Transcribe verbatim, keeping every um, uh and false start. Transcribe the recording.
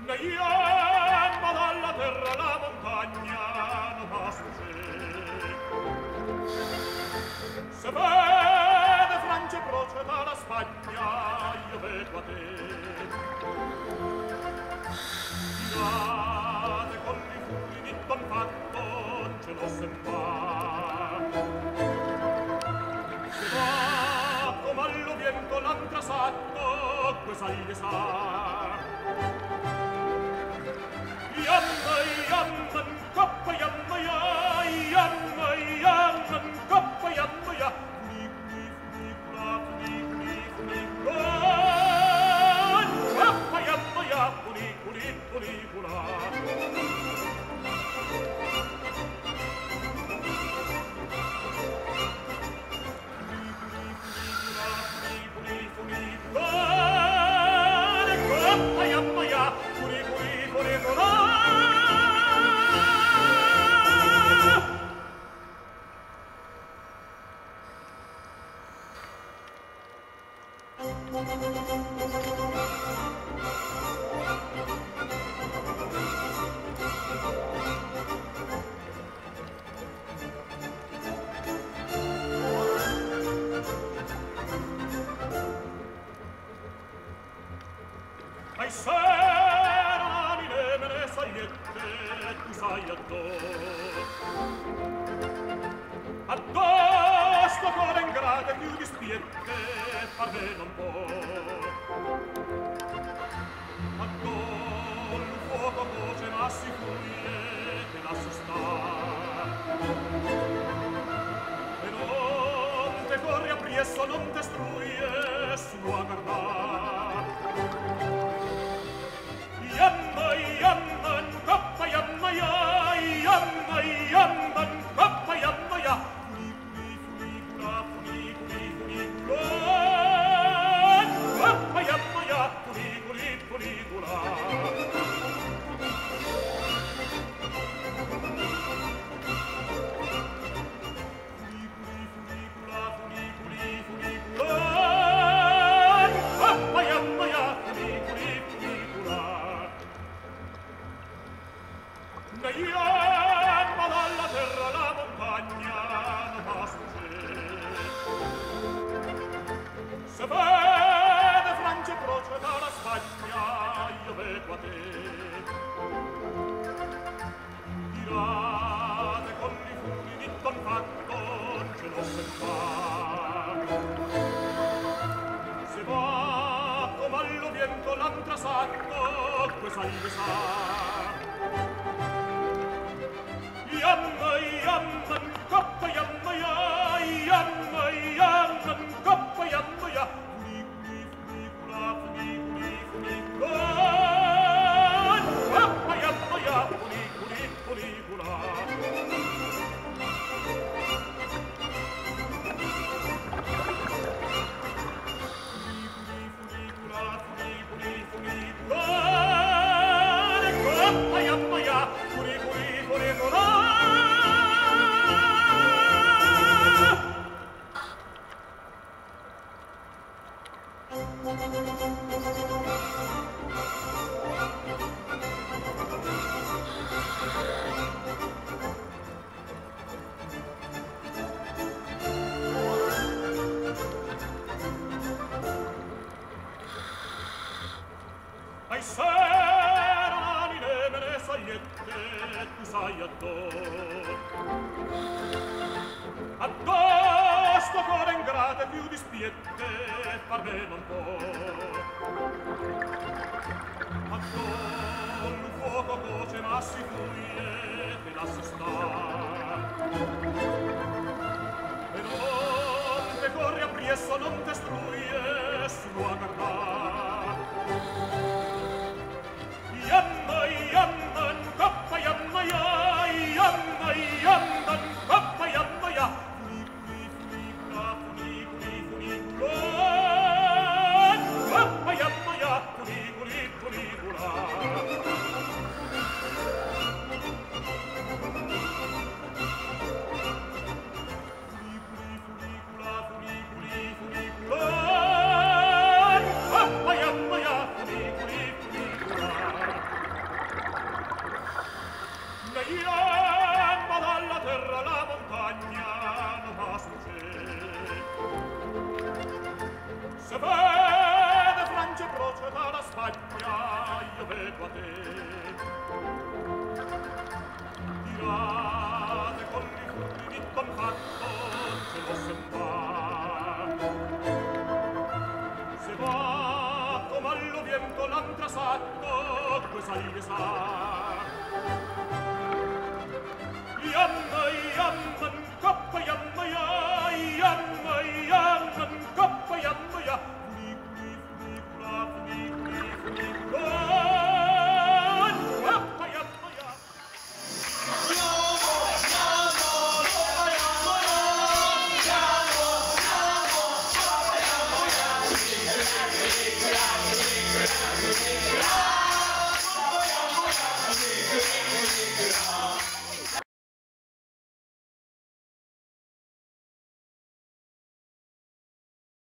Ne yamma dalla terra la montagna non basta se vede Francia croce dalla Spagna io vedo a te tirate con i furi di ton fatto non ce lo se fa se va come allo viento l'antrasatto quesa gli sa Yamma, yamma, koppa, yamma, ya, yamma, yamma, koppa, yamma, ya. Funi, funi, funi, funi, funi, funi, koppa, yamma, ya. Funi, funi, funi, funi. Ai serani le mele sagliette tu sai addosso addosso cuore ingrate più di spiette parve non può addosso il fuoco voce ma si furie che la si sta e non te corri appresso non te struie su a guardare Yamma, yamma, koppa, yamma, ya, yamma, yamma, koppa, yamma, ya. Funi, funi, funi, funi, funi, funi, koppa, yamma, ya. Funi, funi, funi, funi. Ne yamma dalla terra la montagna non basta se vede Francia croce dalla Spagna io vedo a te tirate con i funghi di ton fatto non ce lo se fa se va come allo viento l'antrasatto quesa gli sa Yamma, yamma, koppa, yamma, ya, yamma, yamma, koppa, yamma, ya. Funi, funi, funi, funi, funi, funi, koppa, yamma, ya. Funi, funi, funi, funi. Ai serani le mele sagliette tu sai addosso addosso cuore ingrate più di spiette parve non può addosso il fuoco voce ma si furie che la si sta e non te corri appresso non te struie su a guardare Yamma, yamma, koppa, yamma, ya, yamma, yamma, koppa, yamma, ya. Funi, funi, funi, funi, funi, funi, koppa, yamma, ya. Funi, funi, funi, funi. Funi, funi, funi, funi, funi, funi, levate. Tirate con i furri di confatto, se no se va. Se va come allo viento l'antrasatto, due saglie sa. Iamma, iamma,